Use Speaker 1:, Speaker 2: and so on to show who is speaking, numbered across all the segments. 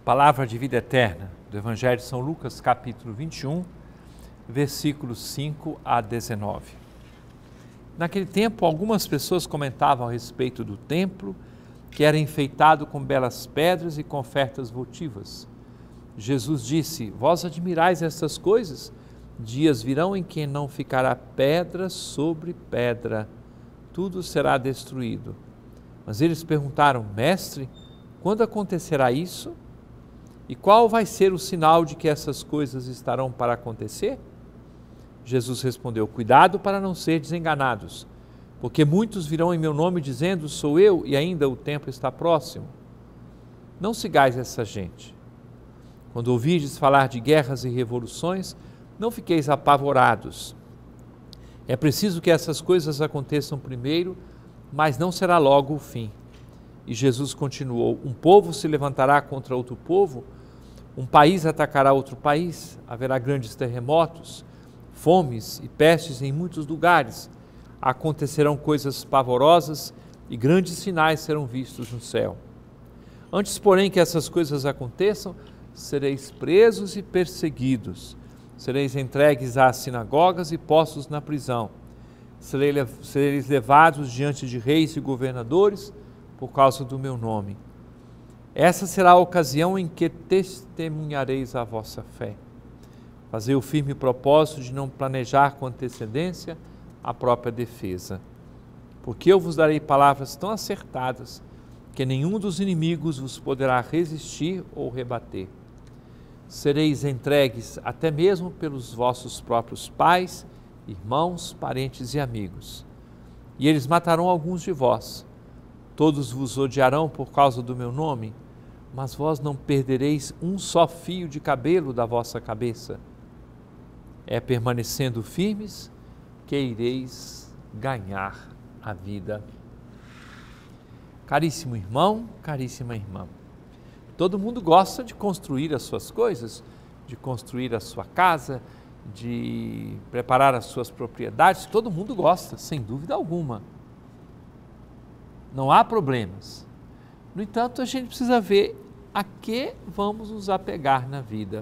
Speaker 1: Palavra de vida eterna do Evangelho de São Lucas, capítulo 21, versículos 5 a 19. Naquele tempo, algumas pessoas comentavam a respeito do templo, que era enfeitado com belas pedras e com ofertas votivas. Jesus disse: Vós admirais estas coisas? Dias virão em que não ficará pedra sobre pedra, tudo será destruído. Mas eles perguntaram: Mestre, quando acontecerá isso? E qual vai ser o sinal de que essas coisas estarão para acontecer? Jesus respondeu: Cuidado para não ser desenganados, porque muitos virão em meu nome dizendo: Sou eu, e ainda o tempo está próximo. Não sigais essa gente. Quando ouvirdes falar de guerras e revoluções, não fiqueis apavorados. É preciso que essas coisas aconteçam primeiro, mas não será logo o fim. E Jesus continuou: Um povo se levantará contra outro povo, um país atacará outro país, haverá grandes terremotos, fomes e pestes em muitos lugares, acontecerão coisas pavorosas e grandes sinais serão vistos no céu. Antes, porém, que essas coisas aconteçam, sereis presos e perseguidos, sereis entregues às sinagogas e postos na prisão, sereis levados diante de reis e governadores por causa do meu nome. Essa será a ocasião em que testemunhareis a vossa fé. Fazei o firme propósito de não planejar com antecedência a própria defesa, porque eu vos darei palavras tão acertadas que nenhum dos inimigos vos poderá resistir ou rebater. Sereis entregues até mesmo pelos vossos próprios pais, irmãos, parentes e amigos. E eles matarão alguns de vós. Todos vos odiarão por causa do meu nome, mas vós não perdereis um só fio de cabelo da vossa cabeça. É permanecendo firmes que ireis ganhar a vida. Caríssimo irmão, caríssima irmã, todo mundo gosta de construir as suas coisas, de construir a sua casa, de preparar as suas propriedades, todo mundo gosta, sem dúvida alguma. Não há problemas. No entanto, a gente precisa ver a que vamos nos apegar na vida.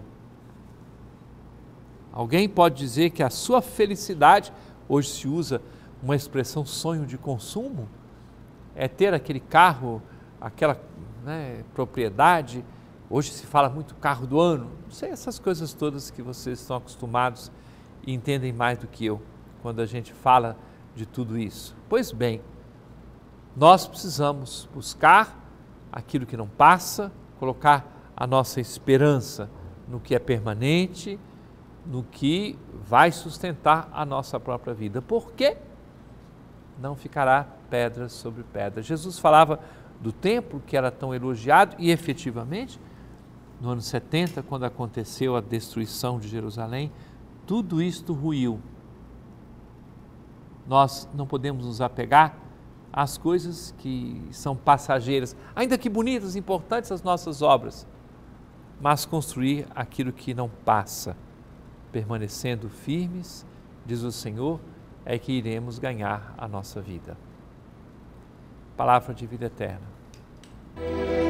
Speaker 1: Alguém pode dizer que a sua felicidade, hoje se usa uma expressão sonho de consumo, é ter aquele carro, aquela propriedade. Hoje se fala muito carro do ano, não sei, essas coisas todas que vocês estão acostumados e entendem mais do que eu quando a gente fala de tudo isso. Pois bem, nós precisamos buscar aquilo que não passa, colocar a nossa esperança no que é permanente, no que vai sustentar a nossa própria vida. Por quê? Não ficará pedra sobre pedra. Jesus falava do templo que era tão elogiado e efetivamente, no ano 70, quando aconteceu a destruição de Jerusalém, tudo isto ruiu. Nós não podemos nos apegar às coisas que são passageiras, ainda que bonitas, importantes as nossas obras, mas construir aquilo que não passa. Permanecendo firmes, diz o Senhor, é que iremos ganhar a nossa vida. Palavra de vida eterna.